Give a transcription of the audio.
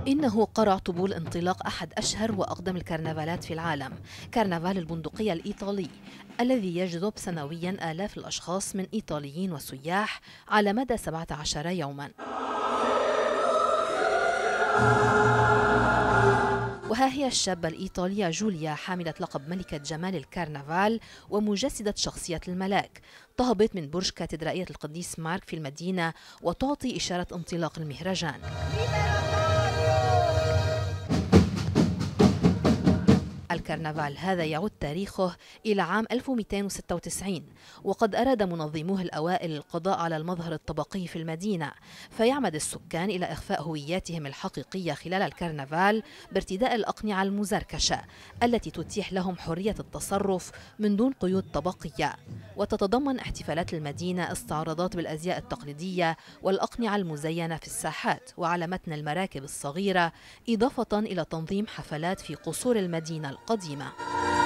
إنه قرع طبول انطلاق أحد أشهر وأقدم الكرنفالات في العالم، كرنفال البندقية الإيطالي، الذي يجذب سنوياً آلاف الأشخاص من إيطاليين وسياح على مدى 17 يوماً. وها هي الشابة الإيطالية جوليا حاملة لقب ملكة جمال الكرنفال ومجسدة شخصية الملاك، تهبط من برج كاتدرائية القديس مارك في المدينة وتعطي إشارة انطلاق المهرجان. الكرنفال هذا يعود تاريخه إلى عام 1296، وقد أراد منظموه الأوائل القضاء على المظهر الطبقي في المدينة، فيعمد السكان إلى إخفاء هوياتهم الحقيقية خلال الكرنفال بارتداء الأقنعة المزركشة التي تتيح لهم حرية التصرف من دون قيود طبقية. وتتضمن احتفالات المدينة استعراضات بالأزياء التقليدية والأقنعة المزينة في الساحات وعلى متن المراكب الصغيرة، إضافة إلى تنظيم حفلات في قصور المدينة القديمة.